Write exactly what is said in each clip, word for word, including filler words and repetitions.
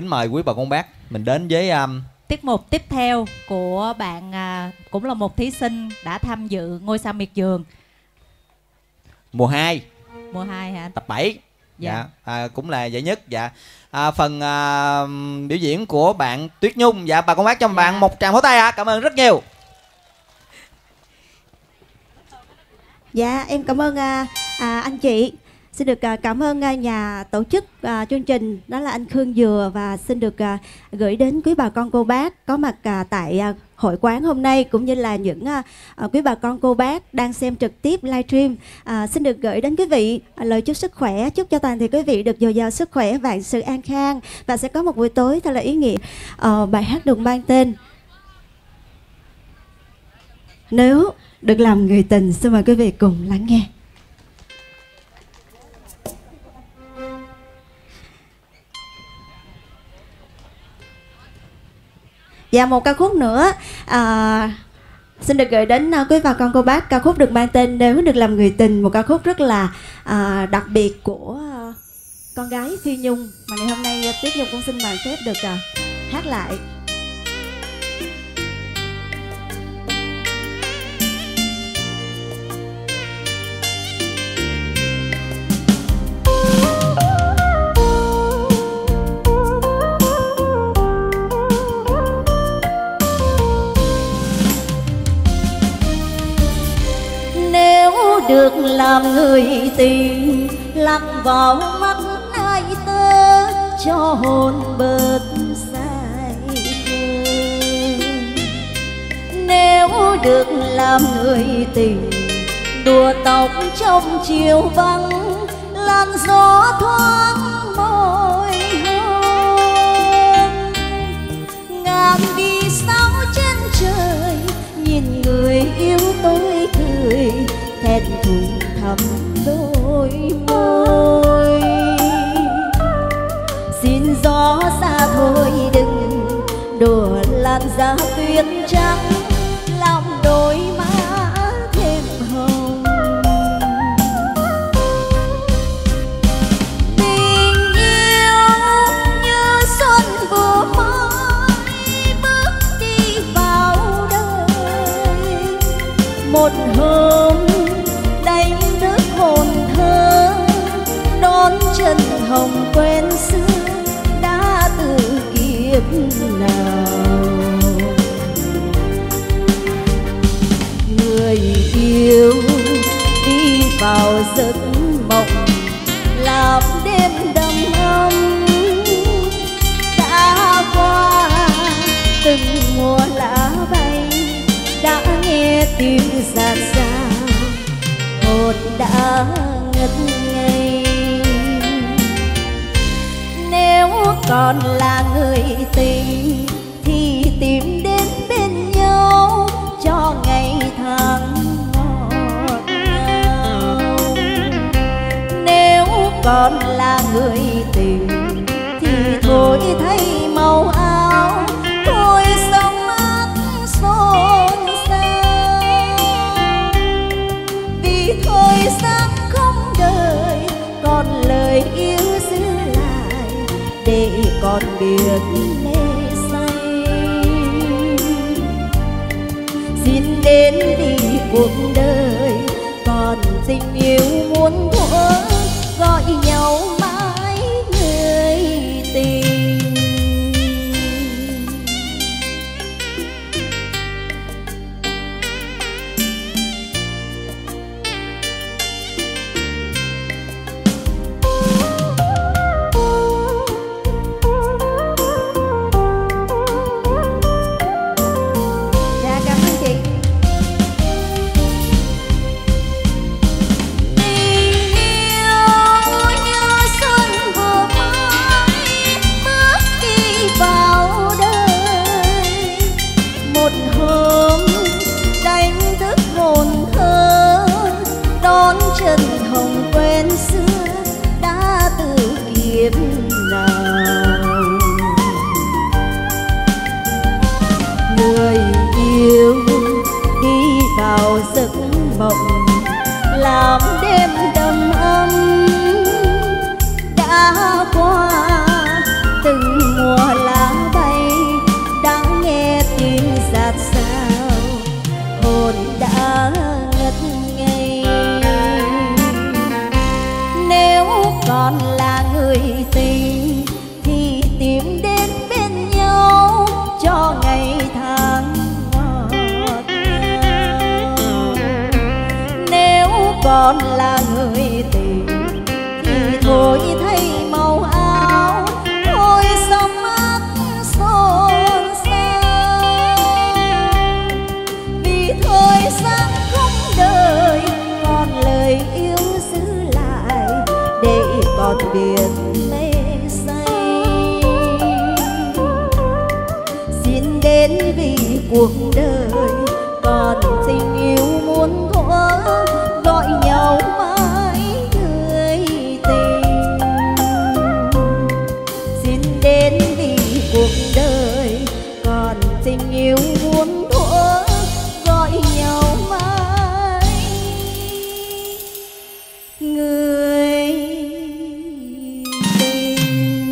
kính mời quý bà con bác mình đến với um... tiết mục tiếp theo của bạn à, cũng là một thí sinh đã tham dự Ngôi Sao Miệt Vườn mùa hai. Mùa hai hả? Tập bảy. Dạ, dạ. À, cũng là giải nhất. Dạ. À, phần à, biểu diễn của bạn Tuyết Nhung. Dạ, bà con bác cho dạ. bạn một tràng pháo tay ạ. À. Cảm ơn rất nhiều. Dạ, em cảm ơn à, à, anh chị. Xin được à, cảm ơn à, nhà tổ chức à, chương trình đó là anh Khương Dừa, và xin được à, gửi đến quý bà con cô bác có mặt à, tại à, hội quán hôm nay, cũng như là những à, à, quý bà con cô bác đang xem trực tiếp livestream. À, xin được gửi đến quý vị à, lời chúc sức khỏe, chúc cho toàn thể quý vị được dồi dào sức khỏe, vạn sự an khang, và sẽ có một buổi tối thật là ý nghĩa. À, bài hát được mang tên Nếu Được Làm Người Tình. Xin mời quý vị cùng lắng nghe. Và một ca khúc nữa à, xin được gửi đến quý bà con cô bác. Ca khúc được mang tên Nếu Được Làm Người Tình, một ca khúc rất là à, đặc biệt của à, con gái Phi Nhung, mà ngày hôm nay Tuyết Nhung cũng xin mời phép được à, hát lại. Được làm người tình, lặng vào mắt ai tớ, cho hồn bớt say khơi. Nếu được làm người tình, đùa tóc trong chiều vắng, làn gió thoáng môi hôn. Ngàn vì sao trên trời, nhìn người yêu tôi cười, thẹn thùng thắm đôi môi. Xin gió xa thôi đừng đùa làn da tuyết trắng, làm đôi má thêm hồng. Tình yêu như xuân vừa mới bước đi vào đời, một hôm đánh thức hồn thơ, đón chân hồng quen xưa đã từ kiếp nào. Người yêu đi vào giấc mộng, làm đêm đầm ấm. Đã qua từng mùa lá bay, đã nghe tiếng rạt rào, hồn đã ngất ngây. Nếu còn là người tình thì tìm đến bên nhau, cho ngày tháng ngọt ngào. Nếu còn là người tình thì thôi thay màu áo, thôi sống ắt xôn xao. Vì thời gian không đợi, còn lời yêu giữ lại để còn biết mê say. Xin đến đi cuộc đời, còn tình yêu muốn thuở, gọi nhau mãi người tình. Chân hồng quen xưa đã từ kiếp nào. Người yêu đi vào giấc mộng, làm đêm đầm ấm. Đã qua từng mùa còn là người tình thì thôi thay màu áo, thôi sống mắt xôn xao. Vì thời gian không đời, còn lời yêu giữ lại để còn biết mê say. Xin đến vì cuộc đời còn tình yêu muốn thuở, gọi nhau mãi người tình. Xin đến vì cuộc đời còn tình yêu muốn thuở, gọi nhau mãi người tình.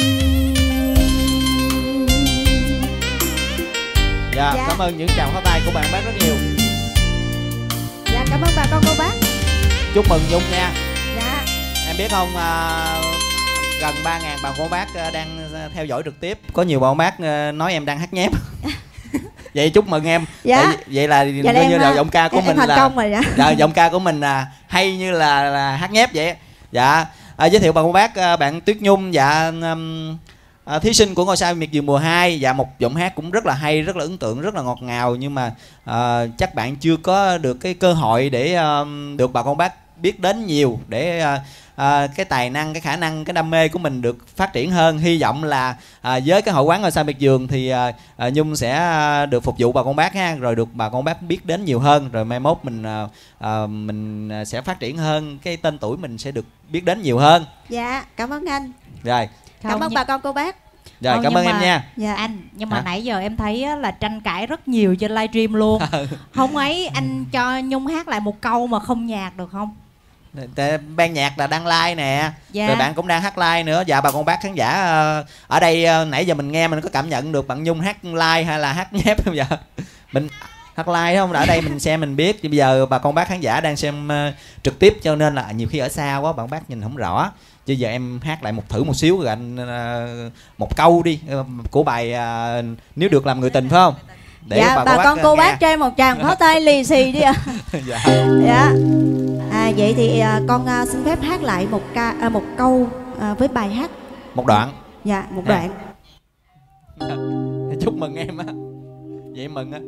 Dạ, Dạ. cảm ơn những tràng pháo tay của bạn bác rất nhiều. Dạ cảm ơn bà con cô bác. Chúc mừng Nhung nha. Dạ. Em biết không, à, gần ba ngàn bà con bác à, đang theo dõi trực tiếp. Có nhiều bà con bác à, nói em đang hát nhép. Vậy chúc mừng em. Dạ. Vậy, vậy là Dạ, coi em, như là à, giọng ca của em mình thành là công rồi dạ. dạ, giọng ca của mình là hay như là, là hát nhép vậy. Dạ, à, giới thiệu bà con bác à, bạn Tuyết Nhung. Dạ, um, à, thí sinh của ngôi sao miệt vườn mùa hai. Dạ, một giọng hát cũng rất là hay, rất là ấn tượng, rất là ngọt ngào, nhưng mà à, chắc bạn chưa có được cái cơ hội để à, được bà con bác biết đến nhiều, để à, à, cái tài năng, cái khả năng, cái đam mê của mình được phát triển hơn. Hy vọng là à, với cái hội quán ngôi sao miệt vườn thì à, à, Nhung sẽ à, được phục vụ bà con bác ha, rồi được bà con bác biết đến nhiều hơn, rồi mai mốt mình à, à, mình sẽ phát triển hơn, cái tên tuổi mình sẽ được biết đến nhiều hơn. Dạ cảm ơn anh. Rồi, Cảm Không, ơn nhưng- bà con cô bác. rồi Không, cảm nhưng ơn em mà- nha. Dạ. Anh, nhưng mà Hả? nãy giờ em thấy á, là tranh cãi rất nhiều trên livestream luôn. Không ấy, anh cho Nhung hát lại một câu mà không nhạc được không? Tại ban nhạc là đang like nè. Dạ. Rồi bạn cũng đang hát like nữa. Dạ, bà con bác khán giả ờ, ở đây ờ, nãy giờ mình nghe mình có cảm nhận được bạn Nhung hát like hay là hát nhép không? Dạ, mình hát like không, ở đây mình xem mình biết. Chứ bây giờ bà con bác khán giả đang xem ờ, trực tiếp, cho nên là nhiều khi ở xa quá bạn bác nhìn không rõ. Chứ giờ em hát lại một thử một xíu rồi anh ờ, một câu đi ờ, của bài ờ, Nếu Được Làm Người Tình phải không? Để Dạ bà con ờ, cô nghe. bác cho em một tràng pháo tay lì xì đi ạ. Dạ. Dạ. À, vậy thì à, con à, xin phép hát lại một ca à, một câu à, với bài hát. Một đoạn. Dạ một À. đoạn. Chúc mừng em á. Vậy mừng á.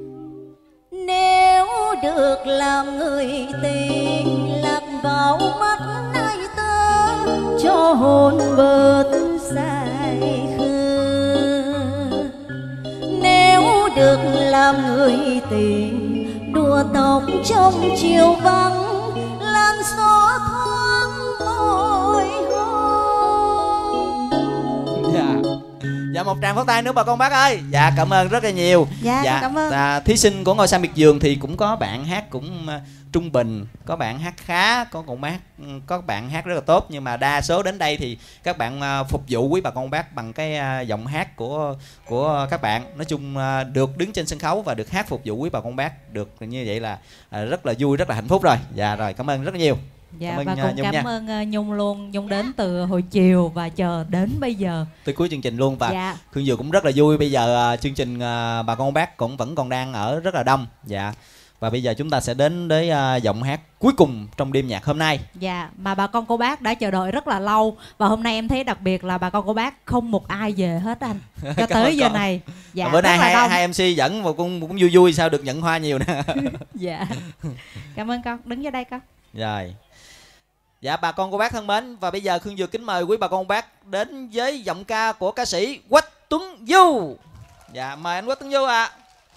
Nếu được làm người tình, lạc vào mắt ai tơ, cho hồn bớt dài khờ. Nếu được làm người tình, đùa tóc trong chiều vắng, làn gió thoáng môi hôn. Dạ. Dạ, một tràng pháo tay nữa bà con bác ơi. Dạ, cảm ơn rất là nhiều. Dạ, con cảm ơn. À, thí sinh của ngôi sao miệt vườn thì cũng có bạn hát cũng uh, trung bình, có bạn hát khá, có cũng hát có bạn hát rất là tốt, nhưng mà đa số đến đây thì các bạn uh, phục vụ quý bà con bác bằng cái uh, giọng hát của của các bạn. Nói chung uh, được đứng trên sân khấu và được hát phục vụ quý bà con bác được như vậy là uh, rất là vui, rất là hạnh phúc rồi. Dạ rồi, cảm ơn rất là nhiều. Dạ, Cảm ơn, và uh, cũng Nhung cảm nha. ơn uh, Nhung luôn. Nhung đến từ hồi chiều và chờ đến bây giờ. Tới cuối chương trình luôn. Và Dạ. Khương Dừa cũng rất là vui. Bây giờ uh, chương trình uh, bà con bác cũng vẫn còn đang ở rất là đông. Dạ. Và bây giờ chúng ta sẽ đến với uh, giọng hát cuối cùng trong đêm nhạc hôm nay. Dạ, mà bà con cô bác đã chờ đợi rất là lâu. Và hôm nay em thấy đặc biệt là bà con cô bác không một ai về hết anh. Cho Cảm tới ơn giờ con. này. Dạ, Bữa nay rất là hai, đông. hai em xê dẫn mà cũng cũng vui vui, sao được nhận hoa nhiều nè. Dạ. Cảm ơn con, đứng dưới đây con. Rồi. Dạ, bà con cô bác thân mến, và bây giờ Khương Dừa kính mời quý bà con cô bác đến với giọng ca của ca sĩ Quách Tuấn Du. Dạ, mời anh Quách Tuấn Du ạ. À.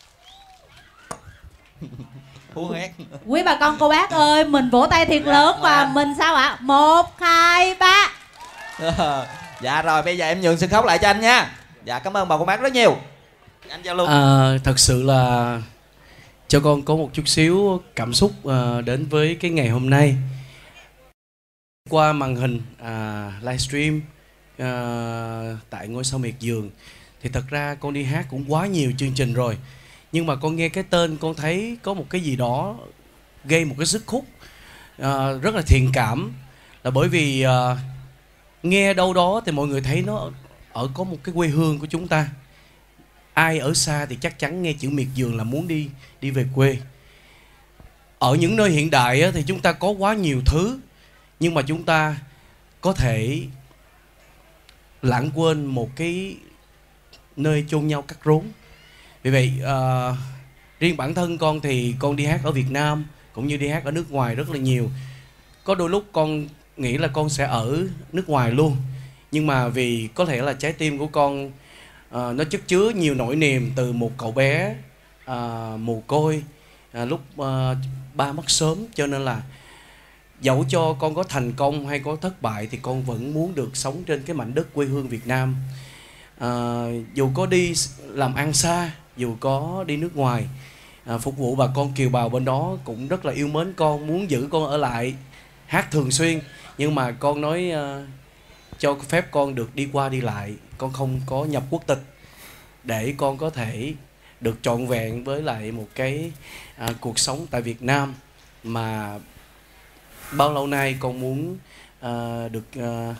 Hú hét. Quý bà con cô bác ơi, mình vỗ tay thiệt lớn và mình sao ạ? Một, hai, ba. Dạ rồi, bây giờ em nhường sân khấu lại cho anh nha. Dạ, cảm ơn bà con bác rất nhiều. Anh giao lưu. À, thật sự là cho con có một chút xíu cảm xúc uh, đến với cái ngày hôm nay. Qua màn hình uh, livestream uh, tại ngôi sao miệt vườn thì thật ra con đi hát cũng quá nhiều chương trình rồi, nhưng mà con nghe cái tên con thấy có một cái gì đó gây một cái sức hút uh, rất là thiện cảm, là bởi vì uh, nghe đâu đó thì mọi người thấy nó ở có một cái quê hương của chúng ta. Ai ở xa thì chắc chắn nghe chữ miệt vườn là muốn đi đi về quê. ở những nơi hiện đại á, thì chúng ta có quá nhiều thứ, nhưng mà chúng ta có thể lãng quên một cái nơi chôn nhau cắt rốn. Vì vậy uh, riêng bản thân con thì con đi hát ở Việt Nam cũng như đi hát ở nước ngoài rất là nhiều. Có đôi lúc con nghĩ là con sẽ ở nước ngoài luôn, nhưng mà vì có thể là trái tim của con uh, nó chất chứa nhiều nỗi niềm từ một cậu bé uh, mồ côi uh, lúc uh, ba mất sớm, cho nên là dẫu cho con có thành công hay có thất bại thì con vẫn muốn được sống trên cái mảnh đất quê hương Việt Nam. À, dù có đi làm ăn xa, dù có đi nước ngoài à, phục vụ bà con kiều bào bên đó cũng rất là yêu mến con, muốn giữ con ở lại hát thường xuyên. Nhưng mà con nói à, cho phép con được đi qua đi lại, con không có nhập quốc tịch, để con có thể được trọn vẹn với lại một cái à, cuộc sống tại Việt Nam mà bao lâu nay con muốn uh, được uh,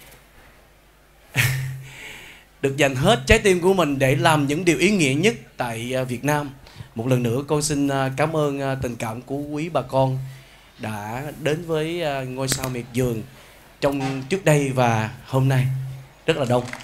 được dành hết trái tim của mình để làm những điều ý nghĩa nhất tại uh, Việt Nam. Một lần nữa con xin uh, cảm ơn uh, tình cảm của quý bà con đã đến với uh, ngôi sao miệt vườn trong trước đây và hôm nay rất là đông.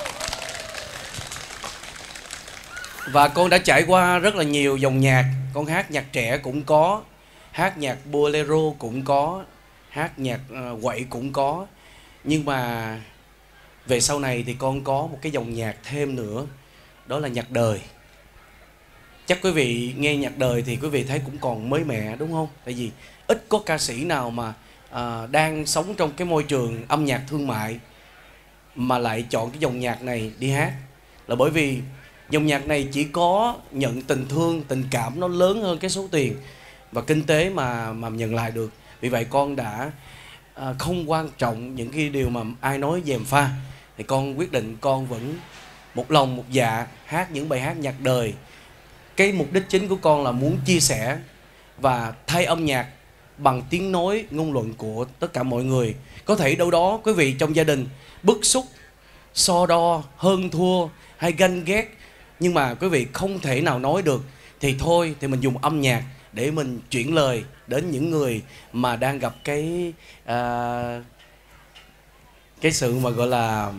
Và con đã trải qua rất là nhiều dòng nhạc. Con hát nhạc trẻ cũng có, hát nhạc bolero cũng có, hát nhạc uh, quậy cũng có. Nhưng mà về sau này thì con có một cái dòng nhạc thêm nữa, đó là nhạc đời. Chắc quý vị nghe nhạc đời thì quý vị thấy cũng còn mới mẻ đúng không? Tại vì ít có ca sĩ nào mà uh, đang sống trong cái môi trường âm nhạc thương mại mà lại chọn cái dòng nhạc này đi hát. Là bởi vì dòng nhạc này chỉ có nhận tình thương, tình cảm nó lớn hơn cái số tiền và kinh tế mà mà nhận lại được. Vì vậy con đã à, không quan trọng những cái điều mà ai nói gièm pha, thì con quyết định con vẫn một lòng một dạ hát những bài hát nhạc đời. Cái mục đích chính của con là muốn chia sẻ và thay âm nhạc bằng tiếng nói ngôn luận của tất cả mọi người. Có thể đâu đó quý vị trong gia đình bức xúc, so đo, hơn thua hay ganh ghét, nhưng mà quý vị không thể nào nói được, thì thôi thì mình dùng âm nhạc để mình chuyển lời đến những người mà đang gặp cái à, cái sự mà gọi là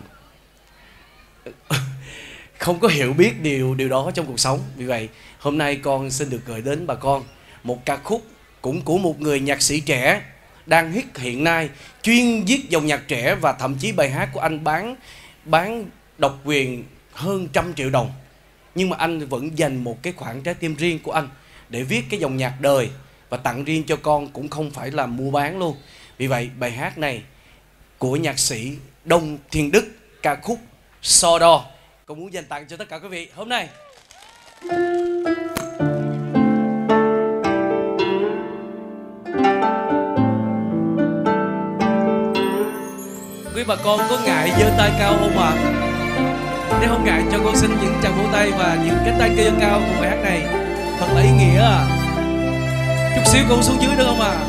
không có hiểu biết điều điều đó trong cuộc sống. Vì vậy hôm nay con xin được gửi đến bà con một ca khúc cũng của một người nhạc sĩ trẻ đang hit hiện nay, chuyên viết dòng nhạc trẻ, và thậm chí bài hát của anh bán bán độc quyền hơn trăm triệu đồng, nhưng mà anh vẫn dành một cái khoản trái tim riêng của anh để viết cái dòng nhạc đời và tặng riêng cho con, cũng không phải là mua bán luôn. Vì vậy bài hát này của nhạc sĩ Đông Thiên Đức, ca khúc So Đo, con muốn dành tặng cho tất cả quý vị hôm nay. Quý bà con có ngại giơ tay cao không ạ? À? Nếu không ngại cho con xin những tràng vỗ tay và những cánh tay giơ cao của bài hát này, thật là ý nghĩa à. Chút xíu con xuống dưới được không ạ? À?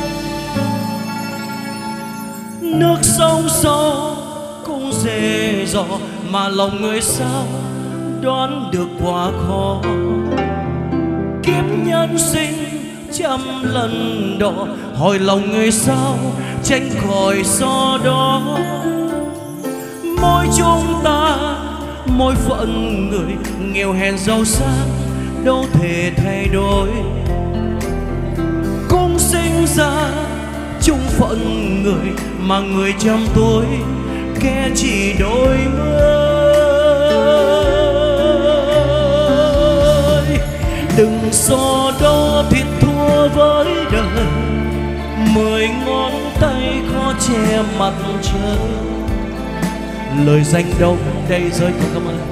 Nước sông sâu cũng dễ dò, mà lòng người sao đoán được quá khó. Kiếp nhân sinh trăm lần đỏ, hỏi lòng người sao tránh khỏi gió đó. Mỗi chúng ta mỗi phận người, nghèo hèn giàu sang đâu thể thay đổi. Cũng sinh ra chung phận người, mà người trăm tuổi kẻ chỉ đôi mươi. Đừng so đo thiệt thua với đời, mười ngón tay khó che mặt trời. Lời danh đông đây rơi con cảm ơn.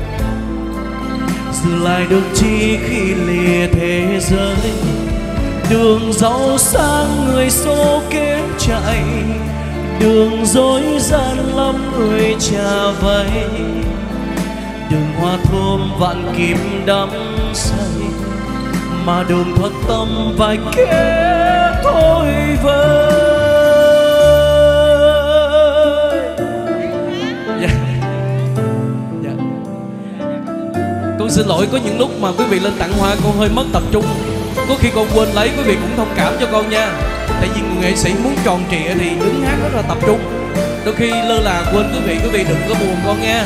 Giữ lại được chi khi lìa thế giới, đường giàu sang người số kém chạy, đường dối gian lắm người trả vay. Đường hoa thơm vạn kim đắm say, mà đường thật tâm vài kẻ thôi vơi. Yeah. Yeah. Con xin lỗi có những lúc mà quý vị lên tặng hoa con hơi mất tập trung. có khi con quên lấy, quý vị cũng thông cảm cho con nha. Tại vì người nghệ sĩ muốn tròn trịa thì đứng hát rất là tập trung, đôi khi lơ là quên quý vị, quý vị đừng có buồn con nha.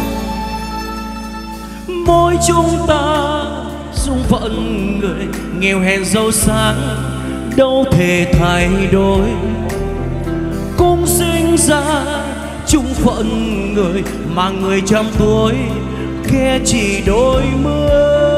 Mỗi chúng ta dung phận người nghèo hèn giàu sang đâu thể thay đổi, cũng sinh ra chung phận người mà người trăm tuổi kẻ chỉ đôi mươi.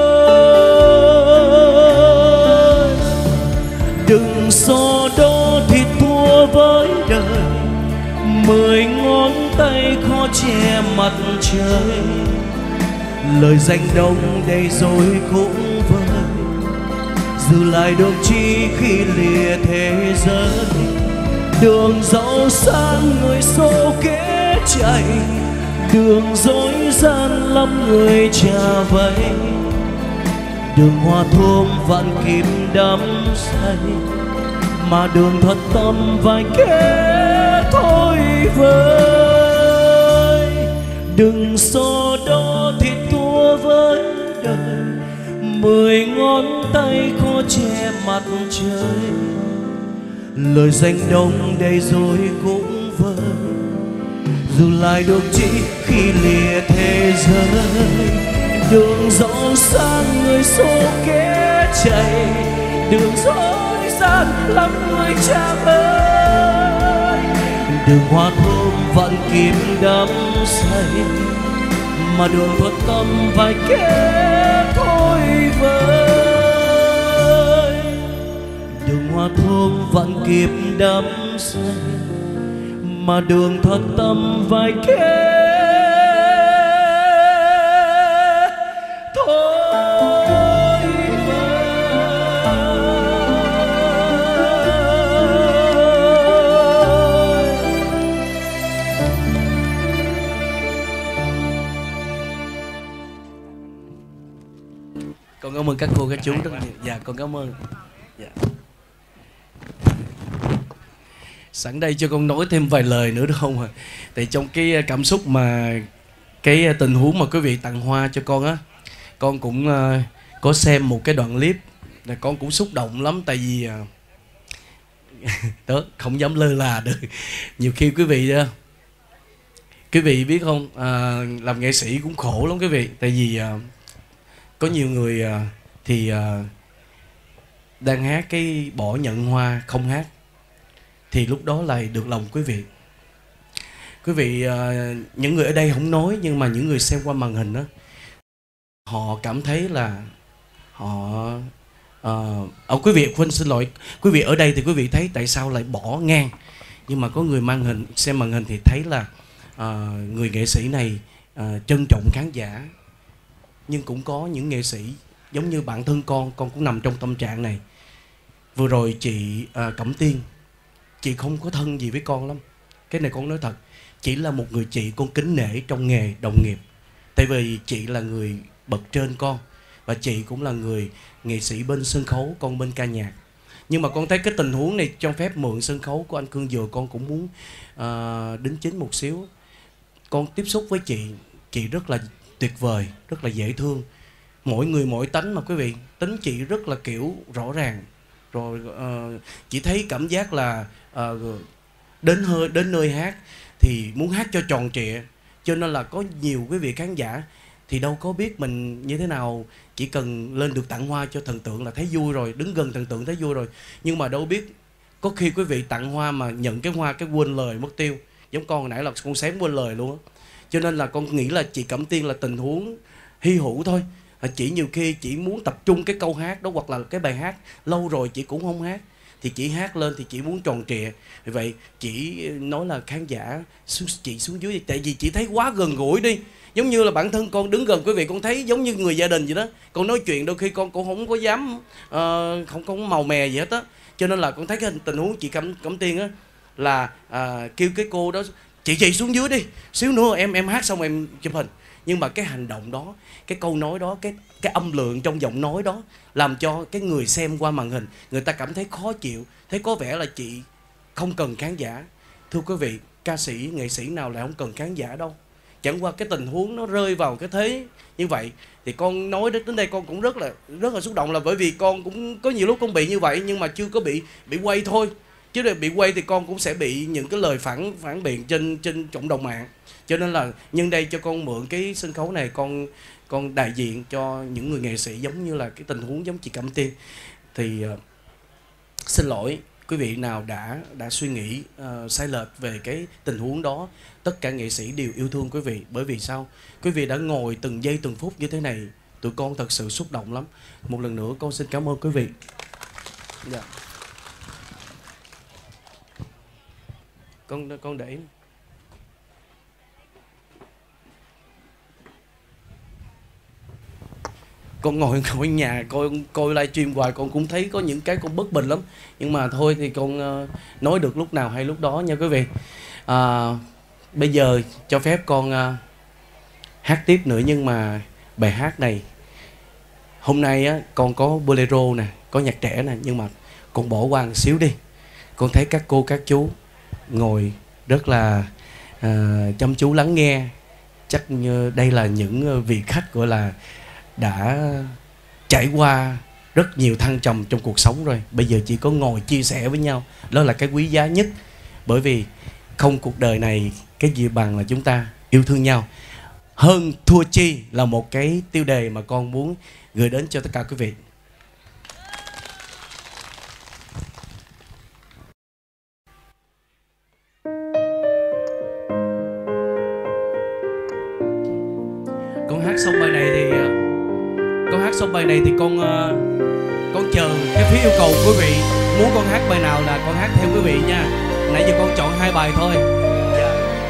Đừng so đo thiệt thua với đời, mười ngón tay khó che mặt trời. Lời danh đông đầy rồi cũng vơi, giữ lại được chi khi lìa thế giới. Đường giàu sang người số kế chạy, đường dối gian lắm người trả vây. Đường hoa thơm vạn kim đắm say, mà đường thật tâm vài kẻ thôi vơi. Đừng so đo thiệt thua với đời, mười ngón tay khó che mặt trời. Lời danh đông đầy rồi cũng vơi, dù lại được chỉ khi lìa thế giới. Đường giàu sang người số kế chạy, đường dối gian lắm người cha ơi. Đường hoa thơm vạn kim đắm say, mà đường thuận tâm vài kẻ thôi vơi. Đường hoa thơm vạn kim đắm say, mà đường thật tâm vài kẻ Con cảm ơn các cô các chú rất nhiều. Dạ con cảm ơn. Dạ. Sẵn đây cho con nói thêm vài lời nữa được không ạ? Tại trong cái cảm xúc mà cái tình huống mà quý vị tặng hoa cho con á, con cũng uh, có xem một cái đoạn clip là con cũng xúc động lắm. Tại vì uh, đó không dám lơ là được. Nhiều khi quý vị uh, quý vị biết không, uh, làm nghệ sĩ cũng khổ lắm quý vị. Tại vì uh, có nhiều người uh, thì uh, đang hát cái bỏ nhận hoa không hát, thì lúc đó lại được lòng quý vị. Quý vị, uh, những người ở đây không nói, nhưng mà những người xem qua màn hình đó, họ cảm thấy là họ uh, oh, quý vị quên xin lỗi, quý vị ở đây thì quý vị thấy tại sao lại bỏ ngang, nhưng mà có người màn hình xem màn hình thì thấy là uh, người nghệ sĩ này uh, trân trọng khán giả. Nhưng cũng có những nghệ sĩ giống như bản thân con, con cũng nằm trong tâm trạng này. Vừa rồi chị uh, Cẩm Tiên, chị không có thân gì với con lắm, cái này con nói thật. Chỉ là một người chị con kính nể trong nghề đồng nghiệp. Tại vì chị là người bậc trên con, và chị cũng là người nghệ sĩ bên sân khấu, con bên ca nhạc. Nhưng mà con thấy cái tình huống này cho phép mượn sân khấu của anh Cương Dừa, con cũng muốn uh, đính chính một xíu. Con tiếp xúc với chị, chị rất là tuyệt vời, rất là dễ thương. Mỗi người mỗi tánh mà quý vị. Tính chị rất là kiểu rõ ràng. Rồi uh, chị thấy cảm giác là uh, đến hơi đến nơi hát thì muốn hát cho tròn trịa. Cho nên là có nhiều quý vị khán giả thì đâu có biết mình như thế nào, chỉ cần lên được tặng hoa cho thần tượng là thấy vui rồi, đứng gần thần tượng thấy vui rồi. Nhưng mà đâu biết có khi quý vị tặng hoa mà nhận cái hoa cái quên lời mất tiêu. Giống con hồi nãy là con xém quên lời luôn á. Cho nên là con nghĩ là chị Cẩm Tiên là tình huống hy hữu thôi. Chỉ nhiều khi chỉ muốn tập trung cái câu hát đó, hoặc là cái bài hát lâu rồi chị cũng không hát, thì chị hát lên thì chị muốn tròn trịa. Vì vậy chị nói là khán giả chị xuống dưới, tại vì chị thấy quá gần gũi đi. Giống như là bản thân con đứng gần quý vị, con thấy giống như người gia đình vậy đó. Con nói chuyện đôi khi con cũng không có dám uh, không có màu mè gì hết á. Cho nên là con thấy cái tình huống chị Cẩm, Cẩm Tiên á là uh, kêu cái cô đó chị chị xuống dưới đi, xíu nữa em em hát xong em chụp hình. Nhưng mà cái hành động đó, cái câu nói đó, cái cái âm lượng trong giọng nói đó làm cho cái người xem qua màn hình người ta cảm thấy khó chịu, thấy có vẻ là chị không cần khán giả. Thưa quý vị, ca sĩ, nghệ sĩ nào lại không cần khán giả đâu. Chẳng qua cái tình huống nó rơi vào cái thế như vậy thì con nói đến đây con cũng rất là rất là xúc động, là bởi vì con cũng có nhiều lúc con bị như vậy nhưng mà chưa có bị bị quay thôi. Chứ để bị quay thì con cũng sẽ bị những cái lời phản phản biện trên trên cộng đồng mạng. Cho nên là nhân đây cho con mượn cái sân khấu này, con con đại diện cho những người nghệ sĩ giống như là cái tình huống giống chị Cẩm Tiên. Thì uh, xin lỗi quý vị nào đã đã suy nghĩ uh, sai lệch về cái tình huống đó. Tất cả nghệ sĩ đều yêu thương quý vị. Bởi vì sao? Quý vị đã ngồi từng giây từng phút như thế này, tụi con thật sự xúc động lắm. Một lần nữa con xin cảm ơn quý vị. Dạ. Con con để con ngồi ngồi nhà coi coi livestream hoài con cũng thấy có những cái con bất bình lắm, nhưng mà thôi thì con uh, nói được lúc nào hay lúc đó nha quý vị. Uh, bây giờ cho phép con uh, hát tiếp nữa, nhưng mà bài hát này hôm nay á con có bolero nè, có nhạc trẻ nè, nhưng mà con bỏ qua một xíu đi. Con thấy các cô các chú ngồi rất là uh, chăm chú lắng nghe. Chắc như đây là những vị khách gọi là đã trải qua rất nhiều thăng trầm trong cuộc sống rồi. Bây giờ chỉ có ngồi chia sẻ với nhau, đó là cái quý giá nhất. Bởi vì không cuộc đời này cái gì bằng là chúng ta yêu thương nhau. Hơn thua chi là một cái tiêu đề mà con muốn gửi đến cho tất cả quý vị. Con hát xong bài này thì con hát xong bài này thì con con chờ cái phía yêu cầu của quý vị. Muốn con hát bài nào là con hát theo quý vị nha. Nãy giờ con chọn hai bài thôi. Dạ.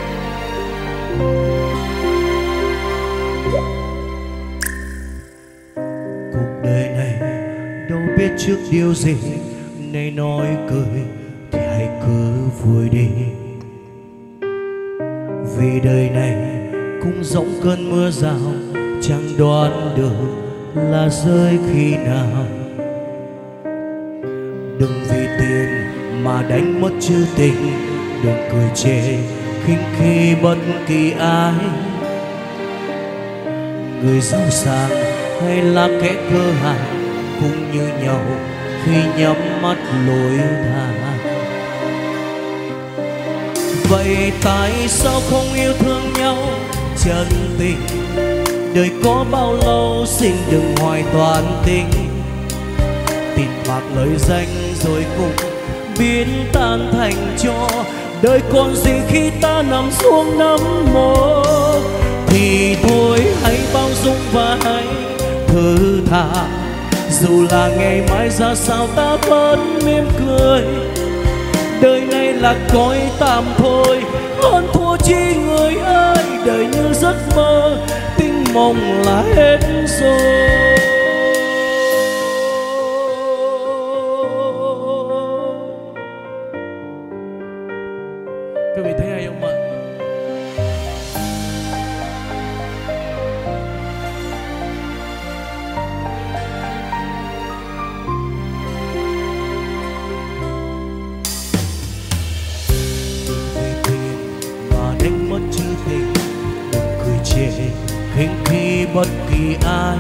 Cuộc đời này đâu biết trước điều gì, nay nói cười thì hãy cứ vui đi. Vì đời này cũng giống cơn mưa rào, chẳng đoán được là rơi khi nào. Đừng vì tiền mà đánh mất chữ tình, đừng cười chê khinh khi bất kỳ ai. Người giàu sang hay là kẻ cơ hàng cũng như nhau khi nhắm mắt lối tha. Vậy tại sao không yêu thương nhau chân tình? Đời có bao lâu xin đừng hoài toàn tình. Tiền bạc lời danh rồi cùng biến tan thành tro. Đời còn gì khi ta nằm xuống nắm mồ. Thì thôi hãy bao dung và hãy thứ tha. Dù là ngày mai ra sao ta vẫn mỉm cười. Đời này là cõi tạm thôi, hơn thua chi người ơi. Đời như giấc mơ, tinh mộng là hết rồi. Quý vị thấy hay không ạ? Khinh khi bất kỳ ai.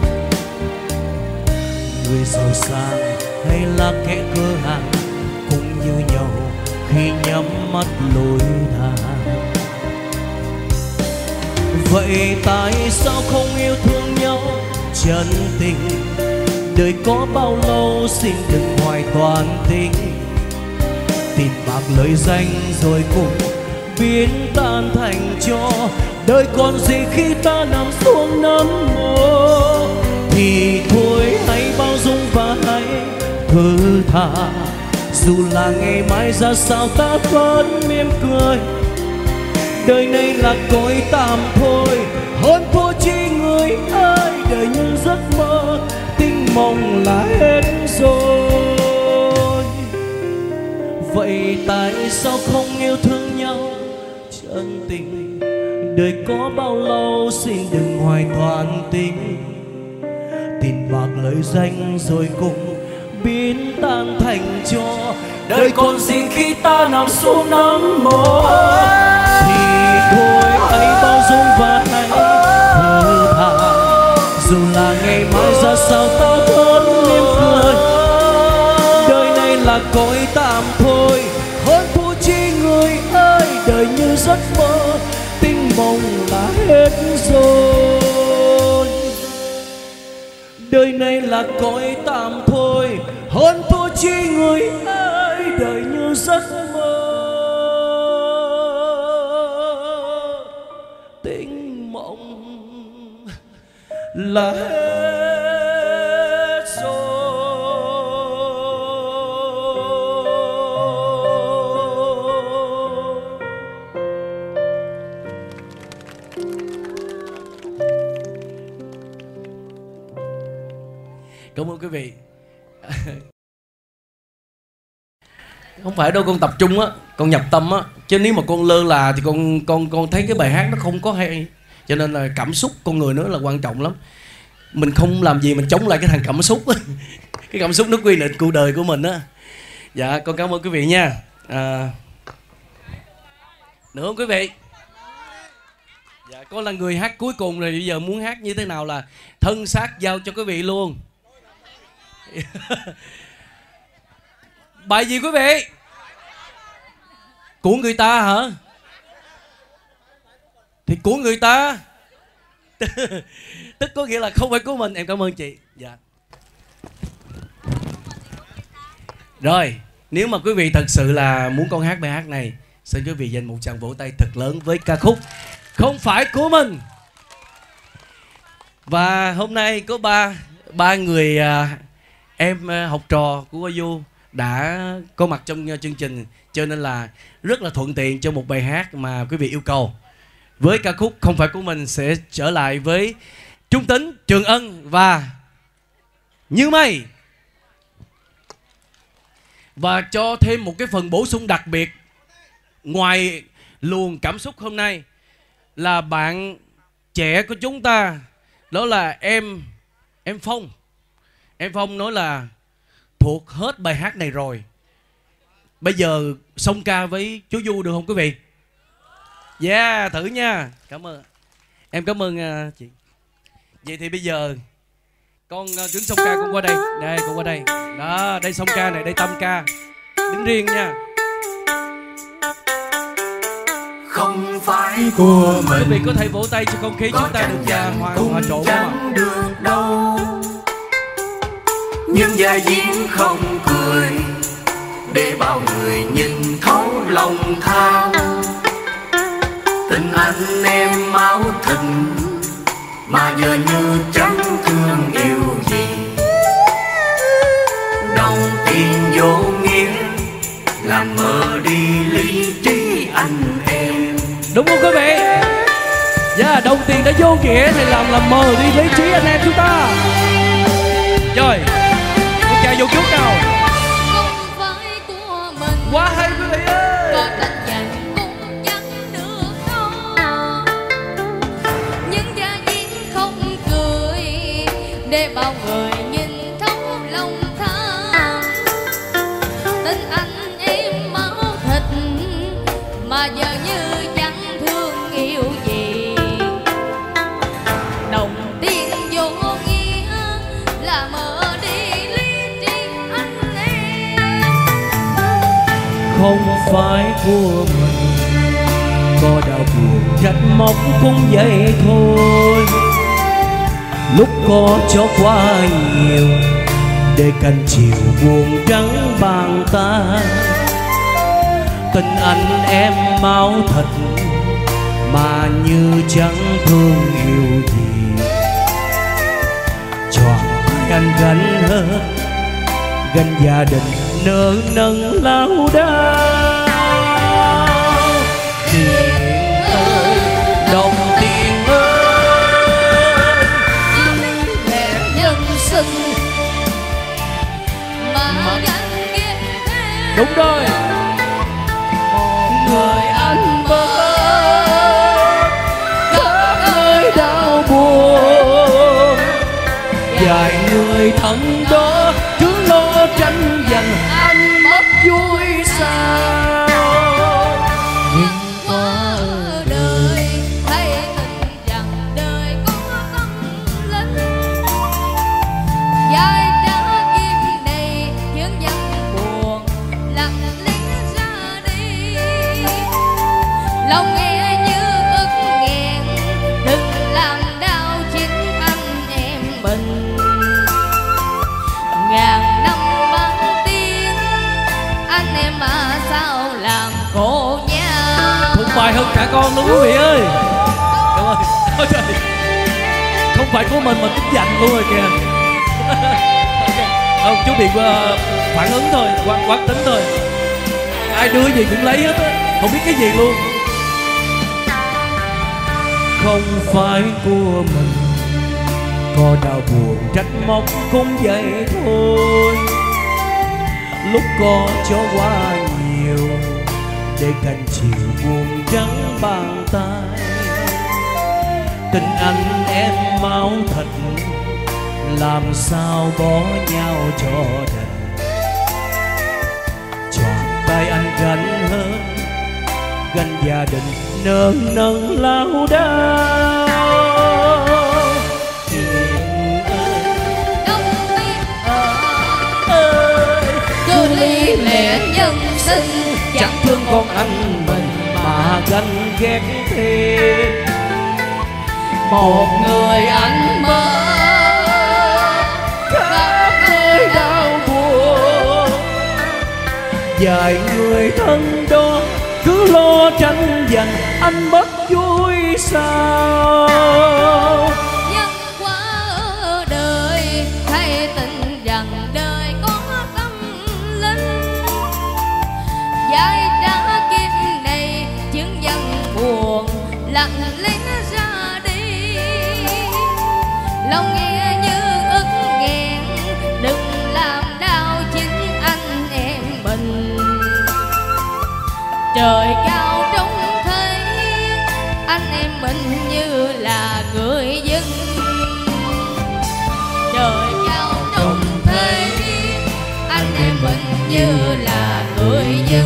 Người giàu sang hay là kẻ cơ hàng cũng như nhau khi nhắm mắt lối tha. Vậy tại sao không yêu thương nhau chân tình? Đời có bao lâu xin đừng hoài toàn tình. Tiền bạc lời danh rồi cùng biến tan thành tro. Đời còn gì khi ta nằm xuống nắm mồ. Thì thôi hãy bao dung và hãy thứ tha. Dù là ngày mai ra sao ta vẫn mỉm cười. Đời này là cõi tạm thôi, hơn thua chi người ơi. Đời như giấc mơ, tinh mộng là hết rồi. Vậy tại sao không yêu thương nhau chân tình? Đời có bao lâu xin đừng hoài toàn tình. Tiền bạc lời danh rồi cùng biến tan thành tro. Đời còn gì khi ta nằm xuống nắm mồ. Thì thôi hãy bao xuống vai thở than. Dù là ngày mai ra sao ta vẫn mỉm cười, đời này là cõi tạm thôi. Hơn thua chi người ơi, đời như giấc mơ, tinh mộng là hết rồi. Đời này là cõi tạm thôi, hơn thua chi người ơi, đời như giấc mơ, tinh mộng là hết rồi. Cảm ơn quý vị. Không phải đâu, con tập trung á, con nhập tâm á, chứ nếu mà con lơ là thì con con con thấy cái bài hát nó không có hay. Cho nên là cảm xúc con người nữa là quan trọng lắm. Mình không làm gì mình chống lại cái thằng cảm xúc. Cái cảm xúc nó quy định cuộc đời của mình á. Dạ, con cảm ơn quý vị nha. À, nữa không quý vị? Dạ, con là người hát cuối cùng rồi, bây giờ muốn hát như thế nào là thân xác giao cho quý vị luôn. Bài gì quý vị? Của người ta hả? Thì của người ta. Tức có nghĩa là không phải của mình. Em cảm ơn chị. Dạ. Rồi, nếu mà quý vị thật sự là muốn con hát bài hát này, xin quý vị dành một tràng vỗ tay thật lớn với ca khúc Không Phải Của Mình. Và hôm nay có ba ba người à, em à, học trò của Du đã có mặt trong chương trình, cho nên là rất là thuận tiện cho một bài hát mà quý vị yêu cầu. Với ca khúc Không Phải Của Mình sẽ trở lại với Trung Tính, Trường Ân và Như Mây. Và cho thêm một cái phần bổ sung đặc biệt ngoài luồng cảm xúc hôm nay là bạn trẻ của chúng ta, đó là em em Phong. Em Phong nói là thuộc hết bài hát này rồi, bây giờ song ca với chú Du được không quý vị? Yeah, thử nha. Cảm ơn. Em cảm ơn uh, chị. Vậy thì bây giờ con uh, đứng song ca, con qua đây. Đây, con qua đây. Đó, đây song ca này, đây tâm ca. Đứng riêng nha. Không phải của mình. Quý vị có thể vỗ tay cho không khí chúng ta được uh, hòa, hòa trộn không ạ? Được đâu, nhưng gia diễn không cười để bao người nhìn thấu lòng tham. Tình anh em máu thịt mà giờ như chẳng thương yêu gì. Đồng tiền vô nghĩa làm mờ đi lý trí anh em. Đúng không quý vị? Dạ, yeah, đồng tiền đã vô nghĩa thì làm làm mờ đi lý trí anh em chúng ta. Rồi, một chàng vô chút nào. Không phải của mình. Quá hay quý vị ơi. Có đánh nhận cũng chẳng được đâu, nhưng gia diễn không cười để bao người nhìn thấu lòng tham. Tình anh em máu thịt mà giờ như chẳng thương yêu gì. Đồng tiền vô nghĩa là mờ đi lý trí anh em. Không phải của mình, có đau buồn trách móc cũng vậy thôi. Lúc có cho quá nhiều để canh chiều buồn trắng bàn tay. Tình anh em máu thật mà như chẳng thương yêu gì. Chọn canh gánh hết, gánh gia đình nợ nần lao đao. Tiền ơi, đồng tiền ơi, Mẹ nhân sinh mà gắn ghép thêm. Đúng rồi. người anh bớt khắp nơi đau buồn. Vài người thân đó cứ lo tranh giành, anh mất vui sao. Nhưng qua đời hay tình lòng nghe như ức nghẹn, đừng làm đau chính anh em mình. Ngàn năm băng tiếng, anh em mà sao làm khổ nhau. Thuộc bài hơn cả con luôn quý vị ơi. Cảm ơn. Ôi trời, không phải của mình mà tính dành luôn rồi kìa. Không, chú bị uh, phản ứng thôi, quán, quán tính thôi. Ai đưa gì cũng lấy hết á, không biết cái gì luôn. Không phải của mình, có đau buồn trách móc cũng vậy thôi. Lúc có cho quá nhiều, để cành chiều buồn trắng bàn tay. Tình anh em máu thật, làm sao bỏ nhau cho đành. Choàng tay anh gánh hơn, gánh gia đình nơm nần lao đao. Đông tiên ơi, cứ ly lệ nhân sinh, chẳng thương con anh mình mà ganh ghét thêm. một người anh mơ khắp nơi đau buồn. Vài người thân đó cứ lo tranh giành, anh mất vui sao. nhân quá ở đời, hay tin rằng đời có tâm linh. Giải trả kiếp này chứng dân buồn, lặng lẽ ra đi. Lòng nghe như ức nghẹn, đừng làm đau chính anh em mình. Trời cao trông thấy, anh em mình như là người dân. Trời cao trông thấy, anh em mình như là người dân.